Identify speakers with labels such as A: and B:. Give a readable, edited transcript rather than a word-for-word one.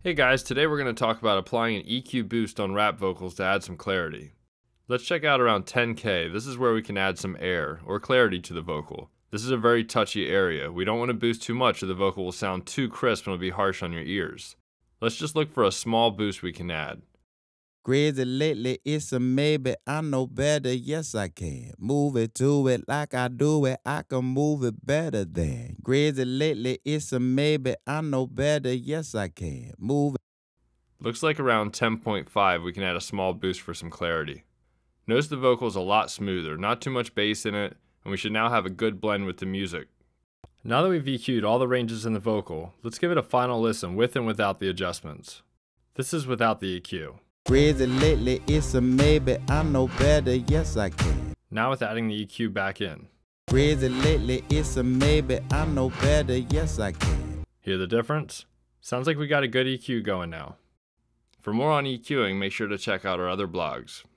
A: Hey guys, today we're going to talk about applying an EQ boost on rap vocals to add some clarity. Let's check out around 10K. This is where we can add some air or clarity to the vocal. This is a very touchy area. We don't want to boost too much or the vocal will sound too crisp and will be harsh on your ears. Let's just look for a small boost we can add.
B: Crazy lately, it's a maybe, I know better, yes I can. Move it to it like I do it, I can move it better than. Crazy lately, it's a maybe, I know better, yes I can. Move it.
A: Looks like around 10.5 we can add a small boost for some clarity. Notice the vocal is a lot smoother, not too much bass in it, and we should now have a good blend with the music. Now that we've EQ'd all the ranges in the vocal, let's give it a final listen with and without the adjustments. This is without the EQ.
B: Crazy lately, it's a maybe, I know better, yes I can.
A: Now with adding the EQ back in.
B: Crazy lately, it's a maybe, I know better, yes I can.
A: Hear the difference? Sounds like we got a good EQ going now. For more on EQing, make sure to check out our other blogs.